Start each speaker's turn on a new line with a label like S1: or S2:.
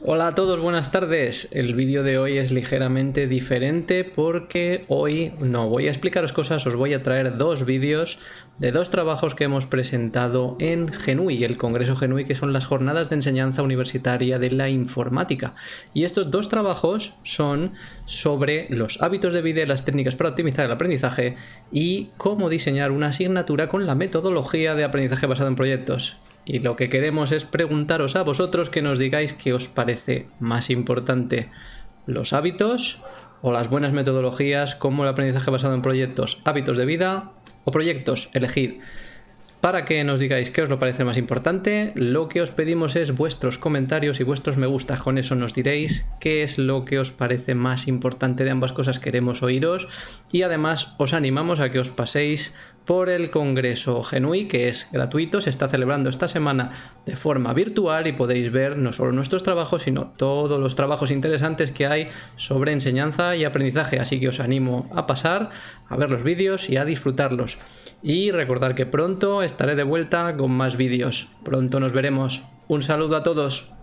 S1: Hola a todos, buenas tardes. El vídeo de hoy es ligeramente diferente porque hoy no voy a explicaros cosas, os voy a traer dos vídeos de dos trabajos que hemos presentado en GENUI, el Congreso GENUI, que son las Jornadas de Enseñanza Universitaria de la Informática. Y estos dos trabajos son sobre los hábitos de vida y las técnicas para optimizar el aprendizaje y cómo diseñar una asignatura con la metodología de aprendizaje basado en proyectos. Y lo que queremos es preguntaros a vosotros que nos digáis qué os parece más importante, los hábitos o las buenas metodologías como el aprendizaje basado en proyectos, hábitos de vida o proyectos, elegid. Para que nos digáis qué os lo parece más importante, lo que os pedimos es vuestros comentarios y vuestros me gusta. Con eso nos diréis qué es lo que os parece más importante de ambas cosas. Queremos oíros y además os animamos a que os paséis por el Congreso GENUI, que es gratuito, se está celebrando esta semana de forma virtual y podéis ver no solo nuestros trabajos, sino todos los trabajos interesantes que hay sobre enseñanza y aprendizaje. Así que os animo a pasar, a ver los vídeos y a disfrutarlos. Y recordad que pronto estaré de vuelta con más vídeos. Pronto nos veremos. Un saludo a todos.